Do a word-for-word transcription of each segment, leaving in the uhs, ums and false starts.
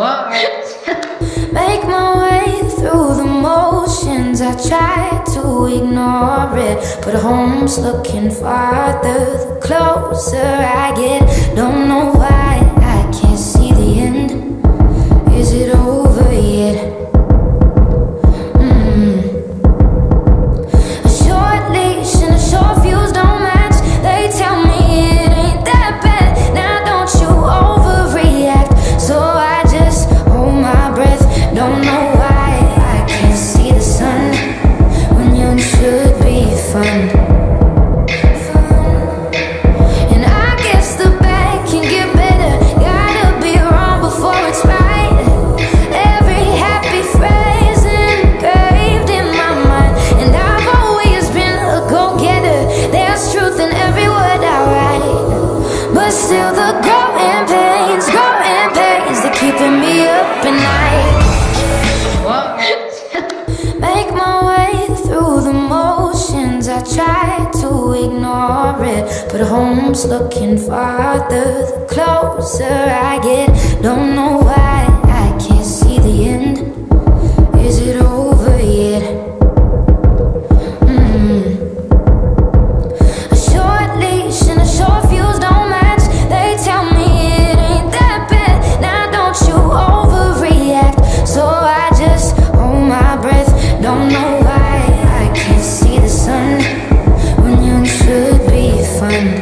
Make my way through the motions. I try to ignore it, but home's looking farther the closer I get. Don't know why I can't see the end. Is it over yet? Mm. A short leash and a short fuse don't match. They tell me it ain't that bad. Now don't you overreact. So I just hold my breath. Don't know why I can't see the sun when young should be fun. And I guess the bad can get better. Gotta be wrong before it's right. Every happy phrase engraved in my mind. And I've always been a go-getter. There's truth in every word I write. But still the growing pains, growing pains, they're keeping me up at night. Make my way through the motions. I try to ignore it, but home's looking farther the closer I get. Don't know why I can't see the end. Is it over yet? Mm. A short leash and a short fuse don't match. They tell me it ain't that bad. Now don't you overreact. So I just hold my breath. Don't know why I can't see the sun when young should be fun.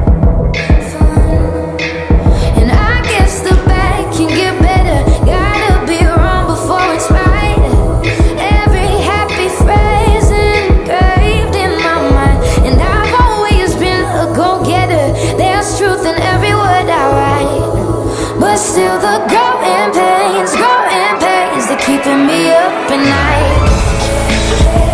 And I guess the bad can get better. Gotta be wrong before it's right. Every happy phrase engraved in my mind. And I've always been a go-getter. There's truth in every word I write. But still the growing pains, growing pains, they're keeping me up at night.